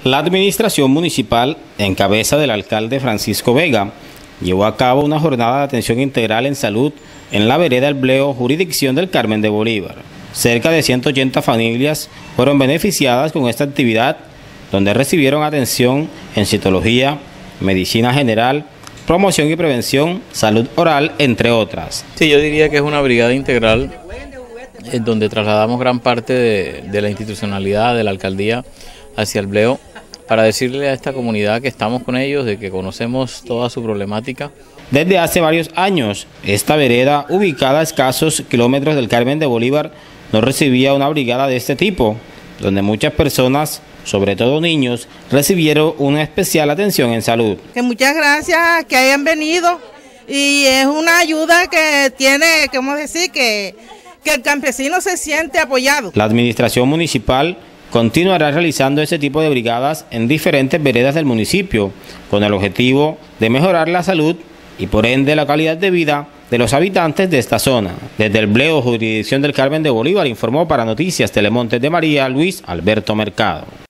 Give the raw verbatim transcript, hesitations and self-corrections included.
La administración municipal, en cabeza del alcalde Francisco Vega, llevó a cabo una jornada de atención integral en salud en la vereda El Bleo, jurisdicción del Carmen de Bolívar. Cerca de ciento ochenta familias fueron beneficiadas con esta actividad, donde recibieron atención en citología, medicina general, promoción y prevención, salud oral, entre otras. Sí, yo diría que es una brigada integral en donde trasladamos gran parte de, de la institucionalidad de la alcaldía hacia El Bleo para decirle a esta comunidad que estamos con ellos, de que conocemos toda su problemática. Desde hace varios años, esta vereda, ubicada a escasos kilómetros del Carmen de Bolívar, no recibía una brigada de este tipo, donde muchas personas, sobre todo niños, recibieron una especial atención en salud. Que muchas gracias que hayan venido, y es una ayuda que tiene, ¿cómo decir?, que, que el campesino se siente apoyado. La administración municipal continuará realizando este tipo de brigadas en diferentes veredas del municipio, con el objetivo de mejorar la salud y por ende la calidad de vida de los habitantes de esta zona. Desde El Bleo, jurisdicción del Carmen de Bolívar, informó para Noticias Telemontes de María, Luis Alberto Mercado.